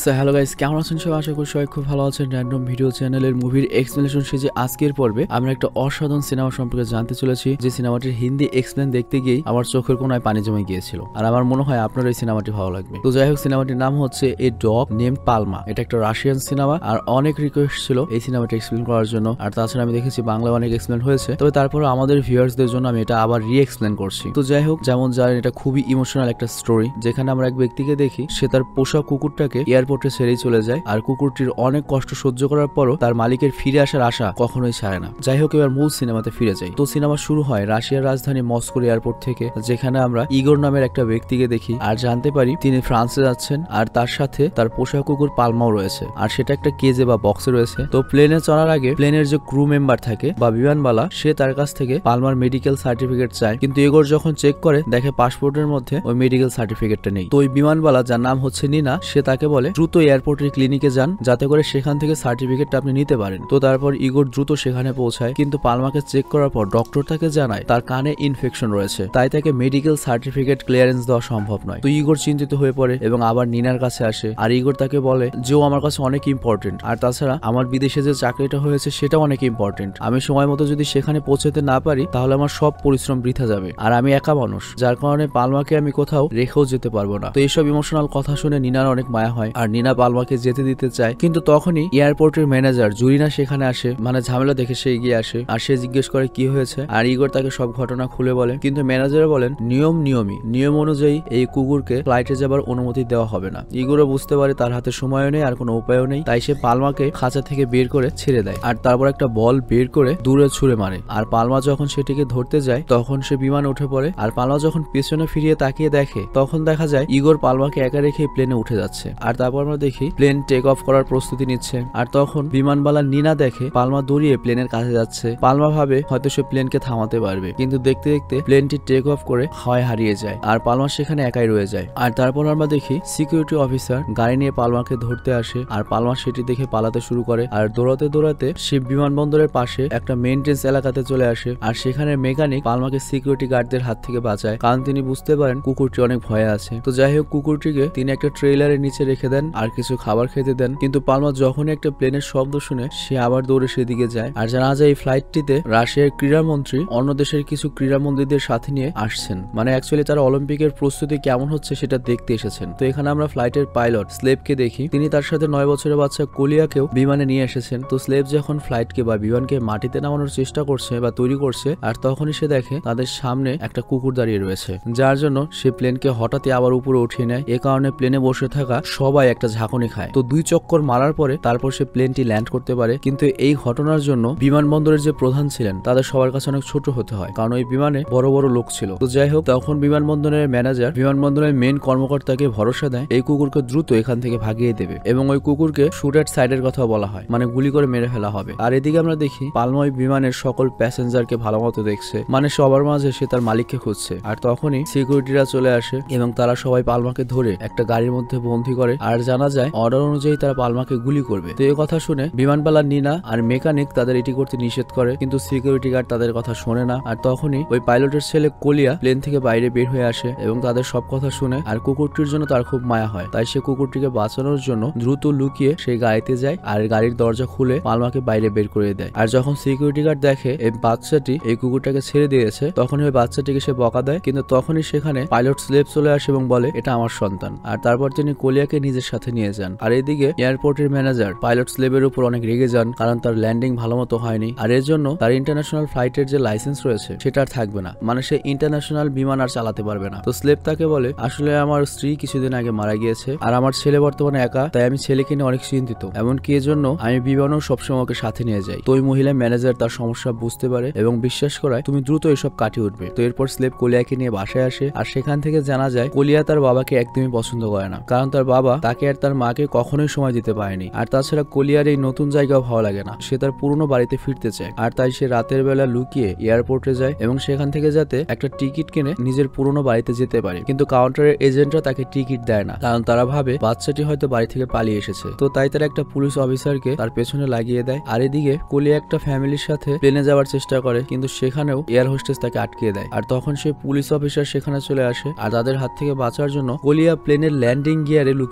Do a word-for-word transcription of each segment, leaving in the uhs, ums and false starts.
So hello guys, কেমন আছেন সবাই? আশা করি সবাই খুব ভালো আছেন। র্যান্ডম ভিডিও চ্যানেলের মুভির এক্সপ্লেনেশন সিরিজে আজকের পর্বে আমরা একটা অসাধারণ সিনেমা সম্পর্কে জানতে চলেছি, যে সিনেমাটির হিন্দি এক্সপ্লেন দেখতে গিয়ে আমার চোখের কোনায় পানি জমে গিয়েছিল। আর আমার মনে হয় আপনার এই সিনেমাটি ভালো লাগবে। তো যাই হোক, সিনেমাটির নাম হচ্ছে এ ডগ নেমড পালমা। এটা একটা রাশিয়ান সিনেমা, আর অনেক রিকোয়েস্ট ছিল এই সিনেমাটি এক্সপ্লেন করার জন্য। আর তাছাড়া আমি দেখেছি বাংলা অনেক এক্সপ্লেন হয়েছে, তবে তারপরে আমাদের ভিউয়ার্সদের জন্য আমি এটা আবার রি এক্সপ্লেন করছি। তো যাই হোক, যেমন জানেন এটা খুবই ইমোশনাল একটা স্টোরি, যেখানে আমরা এক ব্যক্তিকে দেখি সে তার পোষা কুকুরটাকে এয়ারপোর্টে ছেড়েই চলে যায়। আর কুকুরটির অনেক কষ্ট সহ্য করার পরও তার মালিকের ফিরে আসার আশা কখনোই ছাড়ে না। যাই হোক, এবার মূল সিনেমাতে ফিরে যাই। তো সিনেমা শুরু হয় রাশিয়ার রাজধানী মস্কোর এয়ারপোর্ট থেকে, যেখানে আমরা ইগোর নামের একটা ব্যক্তিকে দেখি আর জানতে পারি তিনি ফ্রান্সে যাচ্ছেন, আর তার সাথে তার পোষা কুকুর পালমাও রয়েছে, আর সেটা একটা কেজে বা বক্সে রয়েছে। তো প্লেনে চড়ার আগে প্লেনের যে ক্রু মেম্বার থাকে বা বিমানবালা, সে তার কাছ থেকে পালমার মেডিকেল সার্টিফিকেট চায়, কিন্তু ইগোর যখন চেক করে দেখে পাসপোর্টের মধ্যে ওই মেডিকেল সার্টিফিকেটটা নেই। তো ওই বিমানবালা, যার নাম হচ্ছে নিনা, সে তাকে বলে দ্রুত এয়ারপোর্টের ক্লিনিকে যান, যাতে করে সেখান থেকে সার্টিফিকেটটা আপনি নিতে পারেন। তো তারপর ইগোর দ্রুত সেখানে পৌঁছায়, কিন্তু পালমাকে চেক করার পর ডক্টর তাকে জানায় তার কানে ইনফেকশন রয়েছে, তাই তাকে মেডিকেল সার্টিফিকেট ক্লিয়ারেন্স দেওয়া সম্ভব নয়। তো ইগোর চিন্তিত হয়ে পড়ে এবং আবার নিনার কাছে আসে, আর ইগোর তাকে বলে যে ও আমার কাছে অনেক ইম্পর্টেন্ট, আর তাছাড়া আমার বিদেশে যে চাকরিটা হয়েছে সেটাও অনেক ইম্পর্টেন্ট। আমি সময় মতো যদি সেখানে পৌঁছাতে না পারি তাহলে আমার সব পরিশ্রম বৃথা যাবে, আর আমি একা মানুষ, যার কারণে পালমাকে আমি কোথাও রেখেও যেতে পারবো না। তো এইসব ইমোশনাল কথা শুনে নিনার অনেক মায়া হয়, আর নিনা পালমাকে যেতে দিতে চায়। কিন্তু তখনই এয়ারপোর্টের ম্যানেজার জুরিনা সেখানে আসে, মানে ঝামেলা দেখে সে এগিয়ে আসে, আর সে জিজ্ঞেস করে কি হয়েছে, আর ইগোর তাকে সব ঘটনা খুলে বলে। কিন্তু ম্যানেজার বলেন নিয়ম নিয়মই নিয়ম অনুযায়ী এই কুকুরকে ফ্লাইটে যাবার অনুমতি দেওয়া হবে না। ইগোরও বুঝতে পারে তার হাতে সময়ও নেই আর কোনো উপায়ও নেই, তাই সে পালমাকে খাঁচা থেকে বের করে ছেড়ে দেয়, আর তারপর একটা বল বের করে দূরে ছুঁড়ে মারে। আর পালমা যখন সেটিকে ধরতে যায় তখন সে বিমানে উঠে পড়ে, আর পালমা যখন পেছনে ফিরিয়ে তাকিয়ে দেখে তখন দেখা যায় ইগোর পালমাকে একা রেখে প্লেনে উঠে যাচ্ছে। আর তারপর আমরা দেখি প্লেন টেক অফ করার প্রস্তুতি নিচ্ছে, আর তখন বিমানবালা নিনা দেখে পালমা দৌড়িয়ে প্লেনের কাছে যাচ্ছে। পালমা ভাবে হয়তো সে প্লেনকে থামাতে পারবে, কিন্তু দেখতে দেখতে প্লেনটি টেক অফ করে হাওয়ায় হারিয়ে যায়, আর পালমা সেখানে একাই রয়ে যায়। আর তারপর আমরা দেখি সিকিউরিটি অফিসার গাড়ি নিয়ে পালমাকে ধরতে আসে, আর পালমা সেটি দেখে পালাতে শুরু করে। আর দৌড়াতে দৌড়াতে সে বিমানবন্দরের পাশে একটা মেইনটেন্স এলাকাতে চলে আসে, আর সেখানে মেকানিক পালমাকে সিকিউরিটি গার্ডদের হাত থেকে বাঁচায়, কারণ তিনি বুঝতে পারেন কুকুরটি অনেক ভয়ে আছে। তো যাই হোক, কুকুরটিকে তিনি একটা ট্রেইলারের নিচে রেখে দেন আর কিছু খাবার খেতে দেন, কিন্তু পালমা যখনই একটা প্লেনের শব্দ শুনে সে আবার দৌড়ে সেদিকে যায়। আর জানা যায় এই ফ্লাইটটিতে রাশিয়ার ক্রীড়ামন্ত্রী অন্য দেশের কিছু ক্রীড়ামন্ত্রীদের সাথে নিয়ে আসছেন, মানে অ্যাকচুয়ালি তারা অলিম্পিকের প্রস্তুতি কেমন হচ্ছে সেটা দেখতে এসেছেন। তো এখানে আমরা ফ্লাইটের পাইলট স্লেভকে দেখি, তিনি তার সাথে নয় বছরের বাচ্চা কোলিয়াকেও বিমানে নিয়ে এসেছেন। তো স্লেভ যখন ফ্লাইটকে বা বিমানকে মাটিতে নামানোর চেষ্টা করছে বা তৈরি করছে, আর তখনই সে দেখে তাদের সামনে একটা কুকুর দাঁড়িয়ে রয়েছে, যার জন্য সে প্লেনকে হঠাৎই আবার উপরে উঠিয়ে নেয়। এ কারণে প্লেনে বসে থাকা সবাই একটা ঝাঁকুনি খায়। তো দুই চক্কর মারার পরে তারপর সে প্লেনটি ল্যান্ড করতে পারে, কিন্তু এই ঘটনার জন্য বিমানবন্দরের যে প্রধান ছিলেন তাদের সবার কাছে অনেক ছোট হতে হয়, কারণ ওই বিমানে বড় বড় লোক ছিল। তো যাই হোক, তখন বিমানবন্দরের ম্যানেজার বিমানবন্দরের মেন কর্মকর্তাকে ভরসা দেয় এই কুকুরকে দ্রুত এখান থেকে ভাগিয়ে দেবে, এবং ওই কুকুরকে শুট অ্যাট সাইডের কথা বলা হয়, মানে গুলি করে মেরে ফেলা হবে। আর এদিকে আমরা দেখি পালমা ওই বিমানের সকল প্যাসেঞ্জারকে ভালো মতো দেখছে, মানে সবার মাঝে সে তার মালিককে খুঁজছে। আর তখনই সিকিউরিটিরা চলে আসে এবং তারা সবাই পালমাকে ধরে একটা গাড়ির মধ্যে বন্দী করে, আর জানা যায় অর্ডার অনুযায়ী তারা পালমাকে গুলি করবে। তো এই কথা শুনে বিমানবালা নিনা আর মেকানিক তাদের এটি করতে নিষেধ করে, কিন্তু সিকিউরিটি গার্ড তাদের কথা শোনে না। আর তখনই ওই পাইলটের ছেলে কোলিয়া প্লেন থেকে বাইরে বের হয়ে আসে এবং তাদের সব কথা শুনে, আর কুকুরটির জন্য তার খুব মায়া হয়, তাই সে কুকুরটিকে বাঁচানোর জন্য দ্রুত লুকিয়ে সেই গাড়িতে যায়, আর গাড়ির দরজা খুলে পালমাকে বাইরে বের করে দেয়। আর যখন সিকিউরিটি গার্ড দেখে এই বাচ্চাটি এই কুকুরটাকে ছেড়ে দিয়েছে, তখন ওই বাচ্চাটিকে সে বকা দেয়, কিন্তু তখনই সেখানে পাইলট স্লেভ চলে আসে এবং বলে এটা আমার সন্তান। আর তারপর তিনি কোলিয়াকে নিজের সাথে নিয়ে যান। আর এদিকে এয়ারপোর্টের ম্যানেজার পাইলট স্লেভের উপর অনেক রেগে যান, কারণ তার ল্যান্ডিং ভালো মতো হয়নি, আর এর জন্য তার ইন্টারন্যাশনাল ফ্লাইটের যে লাইসেন্স রয়েছে সেটা আর থাকবে না, মানে সে ইন্টারন্যাশনাল বিমান আর চালাতে পারবে না। তো স্লেভ তাকে বলে আসলে আমার স্ত্রী কিছুদিন আগে মারা গিয়েছে, আর আমার ছেলে বর্তমানে একা, তাই আমি ছেলেকে নিয়ে অনেক চিন্তিত, এমনকি এর জন্য আমি বিমানও সবসময় ওকে সাথে নিয়ে যাই। তো ওই মহিলা ম্যানেজার তার সমস্যা বুঝতে পারে এবং বিশ্বাস করায় তুমি দ্রুত এসব কাটিয়ে উঠবে। তো এরপর স্লেভ কোলিয়াকে নিয়ে বাসায় আসে, আর সেখান থেকে জানা যায় কোলিয়া তার বাবাকে একদমই পছন্দ করে না, কারণ তার বাবা তাকে আর তার মাকে কখনোই সময় দিতে পারেনি। আর তাছাড়া কোলিয়ার এই নতুন জায়গাও ভালো লাগে না, সে তার পুরনো বাড়িতে ফিরতে চায়, আর তাই সে রাতের বেলা লুকিয়ে এয়ারপোর্টে যায় এবং সেখান থেকে যাতে একটা টিকিট কিনে নিজের পুরনো বাড়িতে যেতে পারে। কিন্তু কাউন্টারের এজেন্টরা তাকে টিকিট দেয় না, কারণ তারা ভাবে বাচ্চাটি হয়তো বাড়ি থেকে পালিয়ে এসেছে। তো তাই তারা একটা পুলিশ অফিসারকে তার পেছনে লাগিয়ে দেয়। আর এদিকে কোলিয়া একটা ফ্যামিলির সাথে প্লেনে যাওয়ার চেষ্টা করে, কিন্তু সেখানেও এয়ার হোস্টেস তাকে আটকে দেয়। আর তখন সে পুলিশ অফিসার সেখানে চলে আসে, আর তাদের হাত থেকে বাঁচার জন্য কোলিয়া প্লেনের ল্যান্ডিং গিয়ারে লুকিয়ে পড়ে।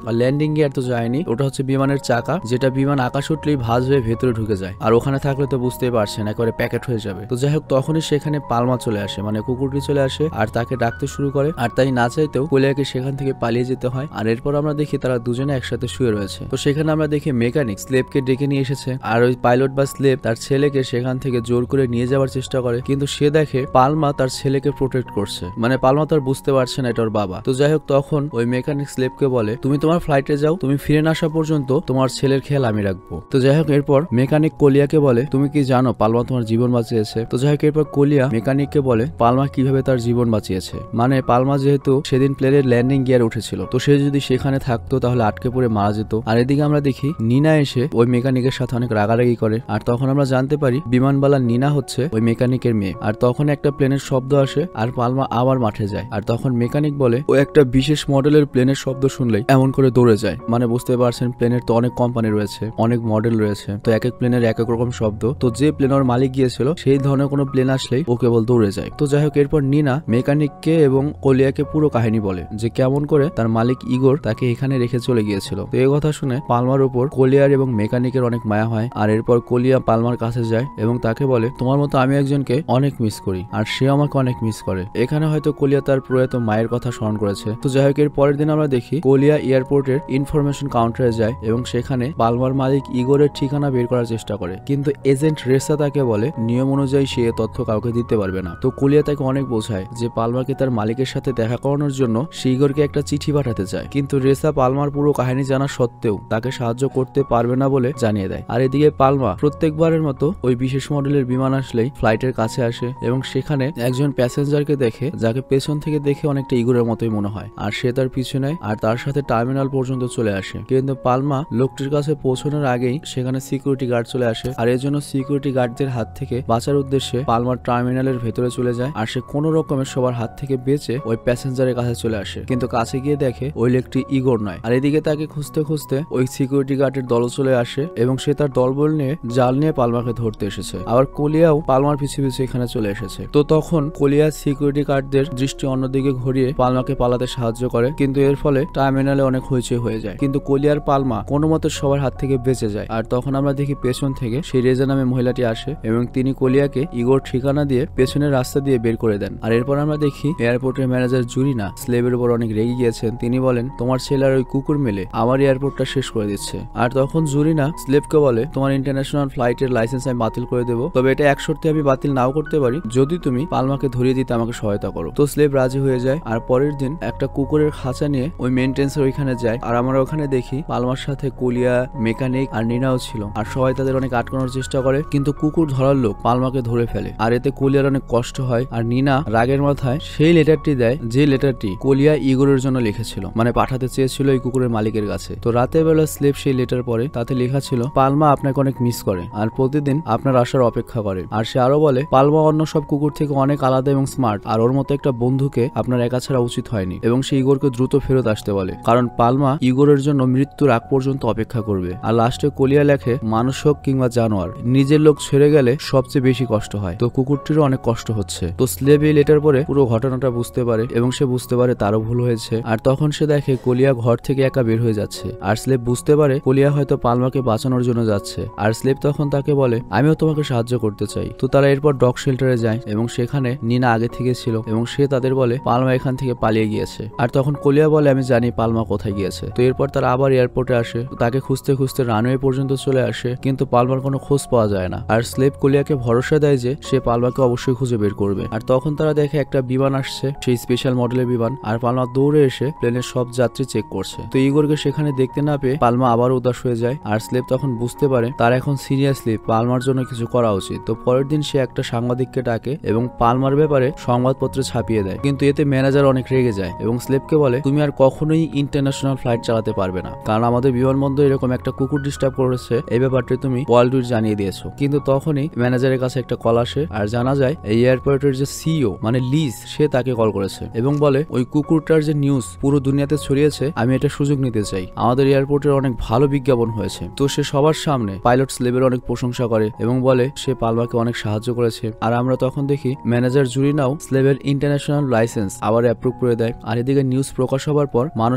আর ল্যান্ডিং গিয়ার তো যায়নি, ওটা হচ্ছে বিমানের চাকা, যেটা বিমান আকাশ উঠলেই ভাঁজ হয়ে ভেতরে ঢুকে যায়। আর ওখানে থাকলে তো বুঝতেই পারছেন একেবারে প্যাকেট হয়ে যাবে। তো যাই হোক তখনই সেখানে পালমা চলে আসে, মানে কুকুরটি চলে আসে আর তাকে ডাকতে শুরু করে। আর তাই না চাইতেও কোলিয়াকে সেখান থেকে পালিয়ে যেতে হয়। আর এরপর আমরা দেখি তারা দুজনে একসাথে শুয়ে রয়েছে। তো সেখানে আমরা দেখি মেকানিক স্লেভকে ডেকে নিয়ে এসেছে, আর ওই পাইলট বা স্লেভ তার ছেলেকে সেখান থেকে জোর করে নিয়ে যাওয়ার চেষ্টা করে, কিন্তু সে দেখে পালমা তার ছেলেকে প্রোটেক্ট করছে, মানে পালমা তার বুঝতে পারছে না এটা ওর বাবা। তো যাই হোক তখন ওই মেকানিক স্লেভকে বলে তুমি তোমার ফ্লাইটে যাও, তুমি ফিরে না আসা পর্যন্ত তোমার ছেলের খেয়াল আমি রাখবো। তো যাই হোক এরপর মেকানিক কোলিয়াকে বলে তুমি কি জানো পালমা তোমার জীবন বাঁচিয়েছে। তো যাই হোক এরপর কোলিয়া মেকানিককে বলে পালমা কিভাবে তার জীবন বাঁচিয়েছে, মানে পালমা যেহেতু সেদিন প্লেনের ল্যান্ডিং গিয়ার উঠেছিল, তো সে যদি সেখানে থাকতো তাহলে আটকে পড়ে মারা যেত। আর এদিকে আমরা দেখি নিনা এসে ওই মেকানিকের সাথে অনেক রাগারাগি করে। আর তখন আমরা জানতে পারি বিমানবালা নিনা হচ্ছে ওই মেকানিকের মেয়ে। আর তখন একটা প্লেনের শব্দ আসে আর পালমা আবার মাঠে যায়। আর তখন মেকানিক বলে ও একটা বিশেষ মডেলের প্লেনের শব্দ শুনলেই এমন করে দৌড়ে যায়, মানে বুঝতে পারছেন প্লেনের তো অনেক কোম্পানি রয়েছে, অনেক মডেল রয়েছে, তো এক এক প্লেনের এক এক রকম শব্দ। তো যে প্লেনের মালিক গিয়েছিল সেই ধরনের কোনো প্লেন আসলেই ও কেবল দৌড়ে যায়। তো যাই হোক এরপর নিনা মেকানিককে এবং কোলিয়াকে পুরো কাহিনী বলে যে কেমন করে তার মালিক ইগোর তাকে এখানে রেখে চলে গিয়েছিল। তো এই কথা শুনে পালমার উপর কোলিয়ার এবং মেকানিকের অনেক মায়া হয়। আর এরপর কোলিয়া পালমার কাছে যায় এবং তাকে বলে তোমার মতো আমি একজনকে অনেক মিস করি আর সে আমাকে অনেক মিস করে। এখানে হয়তো কোলিয়া তার প্রয়াত মায়ের কথা স্মরণ করেছে। তো যাই হোক এর পরের দিন আমরা দেখি কোলিয়া এয়ারপোর্টের ইনফরমেশন কাউন্টারে যায় এবং সেখানে পালমার মালিক ইগোরের ঠিকানা বের করার চেষ্টা করে, কিন্তু এজেন্ট রেসা তাকে বলে নিয়ম অনুযায়ী সে তথ্য কাউকে দিতে পারবে না। তো কোলিয়া তাকে অনেক বোঝায় যে পালমাকে তার মালিকের সাথে দেখা করানোর জন্য সে ইগোরকে একটা চিঠি পাঠাতে চায়, কিন্তু রেসা পালমার পুরো কাহিনী জানা সত্ত্বেও তাকে সাহায্য করতে পারবে না বলে জানিয়ে দেয়। আর এদিকে পালমা প্রত্যেকবারের মতো ওই বিশেষ মডেলের বিমান আসলেই ফ্লাইটের কাছে আসে এবং সেখানে একজন প্যাসেঞ্জারকে দেখে যাকে পেছন থেকে দেখে অনেকটা ইগোরের মতোই মনে হয়। আর সে তার পিছু নেয় আর তার সাথে টার্মিনাল পর্যন্ত চলে আসে, কিন্তু পালমা লোকটির কাছে পৌঁছানোর আগেই সেখানে সিকিউরিটি গার্ড চলে আসে। আর এর জন্য সিকিউরিটি গার্ডদের হাত থেকে বাঁচার উদ্দেশ্যে পালমার টার্মিনালের ভেতরে চলে যায়। আর সে কোনো রকমের সবার হাত থেকে বেঁচে ওই প্যাসেঞ্জারের কাছে চলে আসে, কিন্তু কাছে গিয়ে দেখে ওই লোকটি ইগোর নয়। আর এদিকে তাকে খুঁজতে খুঁজতে ওই সিকিউরিটি গার্ডের দল চলে আসে এবং সে তার দলবল নিয়ে জাল নিয়ে পালমাকে ধরতে এসেছে। আবার কোলিয়াও পালমার পিছু পিছু এখানে চলে এসেছে। তো তখন কোলিয়া সিকিউরিটি গার্ডদের দৃষ্টি অন্যদিকে ঘুরিয়ে পালমাকে পালাতে সাহায্য করে, কিন্তু এর ফলে টার্মিনালে অনেক হইচই হয়ে যায়, কিন্তু কোলিয়ার পালমা কোনো মতে সবার হাত থেকে বেঁচে যায়। আর তখন আমরা দেখি পেছন থেকে সেই রেজা নামে মহিলাটি আসে এবং তিনি কোলিয়াকে ইগোর ঠিকানা দিয়ে পেছনের রাস্তা দিয়ে বের করে দেন। আর এরপর আমরা দেখি এয়ারপোর্টের ম্যানেজার জুরিনা স্লেভের উপর অনেক রেগে গিয়েছেন। তিনি বলেন তোমার ছেলের ওই কুকুর মেলে আমার এয়ারপোর্টটা শেষ করে দিচ্ছে। আর তখন জুরিনা স্লেভকে বলে তোমার ইন্টারন্যাশনাল ফ্লাইটের লাইসেন্স আমি বাতিল করে দেবো, তবে এটা এক শর্তে আমি বাতিল নাও করতে পারি যদি তুমি পালমাকে ধরিয়ে দিতে আমাকে সহায়তা করো। তো স্লেভ রাজি হয়ে যায়। আর পরের দিন একটা কুকুরের খাঁচা নিয়ে ওই মেইনটেন্সের ওইখানে যায়। আর আমরা ওখানে দেখি পালমার সাথে কোলিয়া, মেকানিক আর নিনাও ছিল। আর সবাই তাদের অনেক আটকানোর চেষ্টা করে, কিন্তু কুকুর ধরার লোক পালমাকে ধরে ফেলে। আর এতে কোলিয়ার অনেক কষ্ট হয়। আর নিনা রাগের মাথায় সেই লেটারটি দেয় যে লেটারটি কোলিয়া ইগোরের জন্য লিখেছিল, মানে পাঠাতে চেয়েছিল এই কুকুরের মালিকের কাছে। তো রাতের বেলা স্লেভ সেই লেটার পড়ে, তাতে লেখা ছিল পালমা আপনাকে অনেক মিস করে আর প্রতিদিন আপনার আসার অপেক্ষা করে। আর সে আরো বলে পালমা অন্য সব কুকুর থেকে অনেক আলাদা এবং স্মার্ট, আর ওর মতো একটা বন্ধুকে আপনার একা ছাড়া উচিত হয়নি। এবং সে ইগোরকে দ্রুত ফেরত আসতে বলে, কারণ পালমা ইগোরের জন্য মৃত্যুর আগ পর্যন্ত অপেক্ষা করবে। আর লাস্টে কোলিয়া লেখে মানুষ হোক কিংবা জানোয়ার, নিজের লোক ছেড়ে গেলে সবচেয়ে বেশি কষ্ট হয়। তো কুকুরটিরও অনেক কষ্ট হচ্ছে। তো স্লেভ এই লেটার পরে পুরো ঘটনাটা বুঝতে পারে এবং সে বুঝতে পারে তারও ভুল হয়েছে। আর তখন সে দেখে কোলিয়া ঘর থেকে একা বের হয়ে যাচ্ছে। আর স্লেভ বুঝতে পারে কোলিয়া হয়তো পালমাকে বাঁচানোর জন্য যাচ্ছে। আর স্লেভ তখন তাকে বলে আমিও তোমাকে সাহায্য করতে চাই। তো তারা এরপর ডগ শেল্টারে যায় এবং সেখানে নিনা আগে থেকে ছিল এবং সে তাদের বলে পালমা এখান থেকে পালিয়ে গিয়েছে। আর তখন কোলিয়া বলে আমি জানি পালমা কোথায় গিয়েছে। তো এরপর তারা আবার এয়ারপোর্টে আসে, তাকে খুঁজতে খুঁজতে রানওয়ে পর্যন্ত চলে আসে, কিন্তু পালমার কোনো খোঁজ পাওয়া যায় না। আর স্লেভ কোলিয়াকে ভরসা দেয় যে সে পালমাকে অবশ্যই খুঁজে বের করবে। আর তখন তারা দেখে একটা বিমান আসছে, সেই স্পেশাল মডেলের বিমান। আর পালমা দৌড়ে এসে প্লেনের সব যাত্রী চেক করছে। তো ইগোরকে সেখানে দেখতে না পেয়ে পালমা আবার উদাস হয়ে যায়। আর স্লেভ তখন বুঝতে পারে তার এখন সিরিয়াসলি পালমার জন্য কিছু করা উচিত। তো পরের দিন সে একটা সাংবাদিককে ডাকে এবং পালমার ব্যাপারে সংবাদপত্রে ছাপিয়ে দেয়, কিন্তু এতে ম্যানেজার অনেক রেগে যায় এবং স্লেভকে বলে তুমি আর কখনোই ইন্টারন্যাশনাল ফ্লাইট চালাতে পারবে না, কারণ আমাদের বিমানবন্দর এরকম একটা কুকুর ডিস্টার্ব করেছে, এই ব্যাপারটি তুমি ওয়ার্ল্ড উইড জানিয়ে দিয়েছো। কিন্তু তখনই ম্যানেজারের কাছে একটা কল আসে আর জানা যায় এই এয়ারপোর্টের যে সিইও মানে লিজ সে তাকে কল করেছে এবং বলে ওই কুকুরটার যে নিউজ পুরো দুনিয়াতে ছড়িয়েছে আমি এটা সুযোগ নিতে চাই, আমাদের এয়ারপোর্টের অনেক ভালো বিজ্ঞাপন হয়েছে। তো সে সবার সামনে পাইলট স্লেভের অনেক প্রশংসা করে এবং বলে সে পালমাকে অনেক সাহায্য করেছে। আর আমরা তখন দেখি ম্যানেজার জুরিনাও স্লেভের ইন্টারন্যাশনাল লাইসেন্স আবার অ্যাপ্রুভ করে দেয়। আর এদিকে নিউজ প্রকাশ হওয়ার পর মানুষের জন্য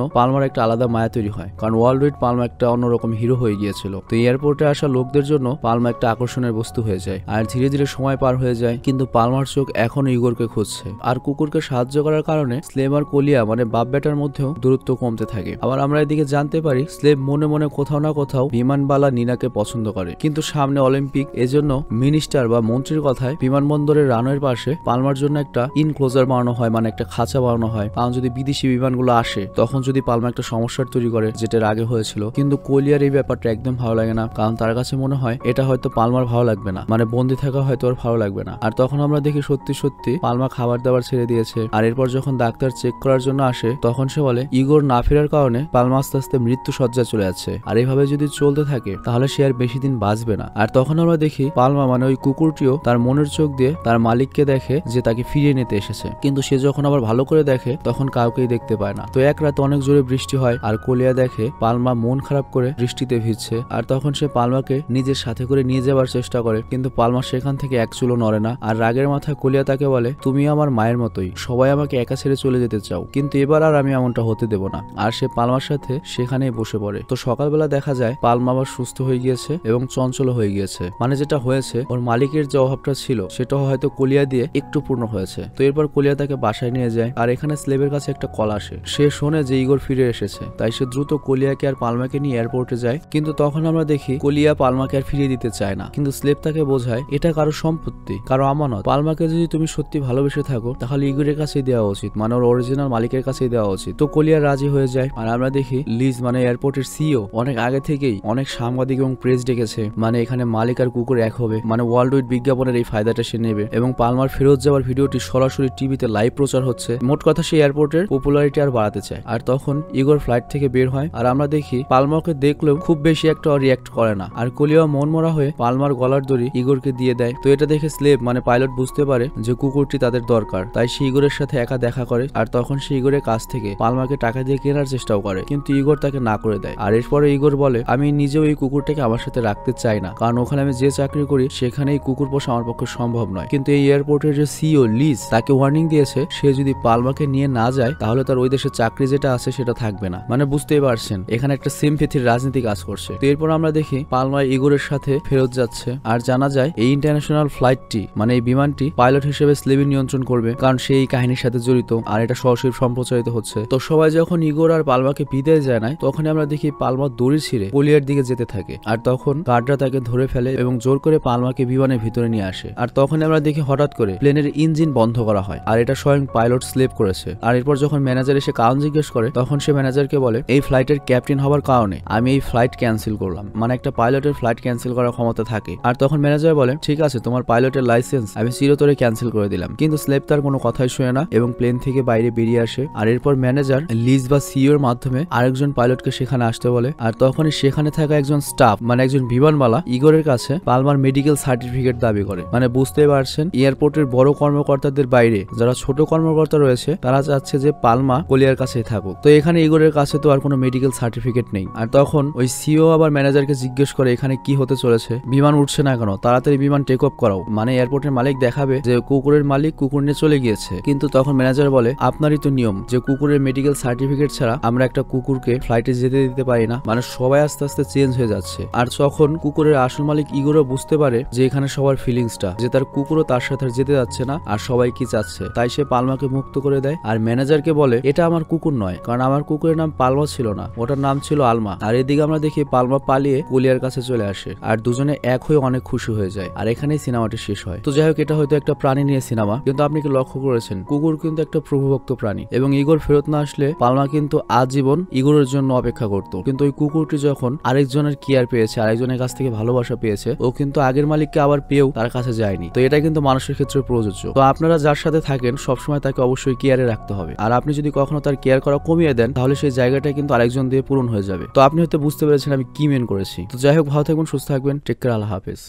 পালমার একটা আলাদা মায়া তৈরি হয়, কারণ ওয়ার্ল্ড ওয়াইড পালমা একটা অন্যরকম হিরো হয়ে গিয়েছিল। তো এয়ারপোর্টে আসা লোকদের জন্য পালমা একটা আকর্ষণের বস্তু হয়ে যায়। আর ধীরে ধীরে সময় পার হয়ে যায়, কিন্তু পালমার চোখ এখনো ইগোরকে খুঁজছে। আর কুকুরকে সাহায্য করার কারণে স্লেভ আর কলিয়া মানে বাপ বেটার মধ্যেও দূরত্ব কমতে থাকে। আবার আমরা এদিকে জানতে পারি স্লেভ মনে মনে কোথাও না কোথাও বিমানবালা নিনাকে পছন্দ করে, কিন্তু সামনে অলিম্পিক, এজন্য মিনিস্টার বা মন্ত্রীর কথায় বিমানবন্দরের রানওয়ের পাশে পালমার জন্য একটা ইনক্লোজার বানানো হয়, মানে একটা খাঁচা বানানো হয়, কারণ যদি বিদেশি বিমানগুলো আসে তখন যদি পালমা একটা সমস্যার তৈরি করে, যেটার আগে হয়েছিল। কিন্তু কলিয়ার এই ব্যাপারটা একদম ভালো লাগে না, কারণ তার কাছে মনে হয় এটা হয়তো পালমার ভালো লাগবে না, মানে বন্দি থাকা হয়তো আর ভালো লাগবে না। আর তখন আমরা দেখি সত্যি সত্যি পালমা খাবার দাবার ছেড়ে দিয়েছে। আর এরপর যখন ডাক্তার চেক করার জন্য আসে তখন সে বলে ইগোর না ফেরার কারণে পালমা আস্তে আস্তে মৃত্যু সজ্জায় চলে যাচ্ছে, আর এইভাবে যদি চলতে থাকে তাহলে সে আর বেশি দিন বাঁচবে না। আর তখন আমরা দেখি পালমা মানে ওই কুকুরটিও তার মনের চোখ দিয়ে তার মালিককে দেখে যে তাকে ফিরিয়ে নিতে এসেছে, কিন্তু সে যখন আবার ভালো করে দেখে তখন কাউকেই দেখতে পায় না। তো এক রাতে অনেক জোরে বৃষ্টি হয়, আর কলিয়া দেখে পালমা মন খারাপ করে বৃষ্টিতে ভিজছে। আর তখন সে পালমাকে নিজের সাথে করে নিয়ে যাবার চেষ্টা করে, কিন্তু পালমা সেখান থেকে এক চুলো নড়ে না। আর রাগের মাথায় কলিয়া তাকে বলে তুমি আমার মায়ের মতোই, সবাই আমাকে একা ছেড়ে চলে যেতে চাও, কিন্তু এবার আর আমি এমনটা হতে দেব না। আর সে পালমার সাথে সেখানেই বসে পড়ে। তো সকালবেলা দেখা যায় পালমা আবার সুস্থ হয়ে গিয়েছে এবং চঞ্চল হয়ে গিয়েছে, মানে যেটা হয়েছে ওর মালিকের যে অভাবটা ছিল সেটা হয়তো কলিয়া দিয়ে একটু পূর্ণ হয়েছে। তো এরপর কলিয়া তাকে বাসায় নিয়ে যায়, আর এখানে স্লেভের কাছে একটা কল আসে। সে শোনে যে ইগোর ফিরে এসেছে, তাই সে দ্রুত কলিয়াকে আর পালমাকে নিয়ে এয়ারপোর্টে যায়। কিন্তু তখন আমরা দেখি কলিয়া পালমাকে আর ফিরিয়ে দিতে চায় না, কিন্তু স্লেভ তাকে বোঝায় এটা কারো সম্পত্তি, কারো আমানত। পালমাকে যদি তুমি সত্যি ভালোবেসে থাকো তাহলে ইগোরের কাছেই দেওয়া উচিত, মানে ওর অরিজিনাল মালিকের কাছেই দেওয়া উচিত। তো কলিয়া রাজি হয়ে যায়। আর আমরা দেখি লিজ মানে এয়ারপোর্টের সিইও অনেক আগে থেকেই অনেক সাংবাদিক এবং প্রেস ডেকেছে, মানে এখানে মালিক আর কুকুর এক হবে, মানে ওয়ার্ল্ড ওয়াইড বিজ্ঞাপনের এই ফায়দাটা সে নেবে। এবং পালমার ফেরত যাওয়ার ভিডিওটি সরাসরি টিভিতে লাইভ প্রচার হচ্ছে। মোট কথা সে এয়ারপোর্টের পপুলারিটি আর বাড়াতে চায়। আর তখন ইগোর ফ্লাইট থেকে বের হয়, আর আমরা দেখি পালমাকে দেখলেও খুব বেশি একটা রিয়াক্ট করে না। আর কলিয়া মন মরা হয়ে পালমার গলার দড়ি ইগোরকে দিয়ে দেয়। তো এটা দেখে স্লেভ মানে পাইলট বুঝতে পারে যে কুকুরটি তাদের দরকার, তাই সে ইগোরের সাথে একা দেখা করে। আর তখন সে ইগোরের কাছ থেকে পালমাকে টাকা দিয়ে কেনার চেষ্টাও করে, কিন্তু ইগোর তাকে না করে দেয়। আর এরপরে ইগোর বলে আমি নিজেও এই কুকুরটাকে আমার সাথে রাখতে চাই না, কারণ ওখানে আমি যে চাকরি করি সেখানে এই কুকুর পোষা আমার পক্ষে সম্ভব নয়। কিন্তু এই এয়ারপোর্টের যে সিইও লিজ তাকে ওয়ার্নিং দিয়েছে সে যদি পালমাকে নিয়ে না যায় তাহলে তার ওই দেশের চাকরি যেটা আছে সেটা থাকবে না, মানে বুঝতেই পারছেন এখানে একটা সিম্প্যাথির রাজনীতি কাজ করছে। তো এরপর আমরা দেখি পালমা ইগোরের সাথে ফেরত যাচ্ছে, আর জানা যায় এই ইন্টারন্যাশনাল ফ্লাইটটি মানে এই বিমানটি পাইলট হিসেবে স্লেভি নিয়ন্ত্রণ করবে, কারণ সে এই কাহিনীর সাথে জড়িত, আর এটা সরাসরি সম্প্রচারিত হচ্ছে। তো সবাই যখন ইগোর আর পালমাকে বিদায় জানায় তখন আমরা দেখি পালমা দড়ি ছিঁড়ে কলিয়ার দিকে যেতে থাকে। আর তখন গার্ডরা তাকে ধরে ফেলে এবং জোর করে পালমাকে বিমানের ভিতরে নিয়ে আসে। আর তখন আমরা দেখি হঠাৎ করে প্লেনের ইঞ্জিন বন্ধ করা হয়, আর এটা স্বয়ং পাইলট স্লেভ করেছে। আর এরপর যখন ম্যানেজার এসে কারণ জিজ্ঞেস করে তখন সে ম্যানেজারকে বলে এই ফ্লাইটের ক্যাপ্টেন হওয়ার কারণে আমি এই ফ্লাইট ক্যান্সেল করলাম, মানে একটা পাইলটের ফ্লাইট ক্যান্সেল করার ক্ষমতা থাকে। আর তখন ম্যানেজার বলে ঠিক আছে তোমার পাইলটের লাইসেন্স আমি চিরতরে ক্যান্সেল করে দিলাম, কিন্তু স্লেভ তার কোনো কথাই শুনে না এবং প্লেন থেকে বাইরে বেরিয়ে আসে। আর এরপর ম্যানেজার লিজ বা সিইওর মাধ্যমে আরেকজন পাইলটকে সেখানে আসতে বলে। আর তখনই সেখানে থাকা একজন স্টাফ মানে একজন বিমানবালা ইগোরের কাছে পালমার মেডিকেল সার্টিফিকেট দাবি করে। মানে বুঝতে পারছেন এয়ারপোর্টের বড় কর্মকর্তাদের বাইরে যারা ছোট কর্মকর্তা রয়েছে তারা চাচ্ছে যে পালমা কলিয়ার কাছে থাকুক। তো এখানে ইগোরের কাছে তো আর কোনো মেডিকেল সার্টিফিকেট নেই। আর তখন ওই সিইও আবার ম্যানেজারকে জিজ্ঞেস করে এখানে কি হতে চলেছে, বিমান উঠছে না কেন, তাড়াতাড়ি বিমান টেক অফ করাও, মানে এয়ারপোর্টের মালিক দেখাবে যে কুকুরের মালিক কুকুর নিয়ে চলে গিয়েছে। কিন্তু তখন ম্যানেজার বলে আপনারই তো নিয়ম যে কুকুরের মেডিকেল সার্টিফিকেট ছাড়া আমরা একটা কুকুরকে ফ্লাইটে যেতে দিতে পারি না, মানে সবাই আস্তে আস্তে চেঞ্জ হয়ে যাচ্ছে। আর তখন কুকুরের আসল মালিক ইগোরও বুঝতে পারে যে এখানে সবার ফিলিংসটা যে তার কুকুরও তার সাথে যেতে যাচ্ছে না আর সবাই কি চাচ্ছে, তাই সে পালমাকে মুক্ত করে দেয়। আর ম্যানেজারকে বলে এটা আমার কুকুর নয়, কারণ আমার কুকুরের নাম পালমা ছিল না, ওটার নাম ছিল আলমা। আর এদিকে আমরা দেখি পালমা পালিয়ে কলিয়ার কাছে চলে আসে, আর দুজনে এক হয়ে অনেক খুশি হয়ে যায়। আর এখানেই সিনেমাটি শেষ হয়। তো যাই হোক এটা হয়তো একটা প্রাণী নিয়ে সিনেমা, কিন্তু আপনি কি লক্ষ্য করেছেন কুকুর কিন্তু একটা প্রভুভক্ত প্রাণী, এবং ইগোর ফেরত না আসলে পালমা কিন্তু আজীবন ইগোরের জন্য অপেক্ষা করত। কিন্তু ওই কুকুরটি যখন আরেকজনের কেয়ার পেয়েছে, আরেকজনের কাছ থেকে ভালোবাসা পেয়েছে, ও কিন্তু আগের মালিককে আবার পেয়েও তার কাছে যায়নি। তো এটা কিন্তু মানুষের ক্ষেত্রে প্রযোজ্য। তো আপনারা যার সাথে থাকেন সবসময় তাকে অবশ্যই কেয়ারে রাখতে হবে, আর আপনি যদি কখনো তার কেয়ার করা কমিয়ে দেন তাহলে সেই জায়গাটা কিন্তু আরেকজন দিয়ে পূরণ হয়ে যাবে। তো আপনি হয়তো বুঝতে পেরেছেন আমি কি মেন করেছি। তো যাই হোক ভালো থাকবেন, সুস্থ থাকবেন, টেক কেয়ার, আল্লাহ হাফেজ।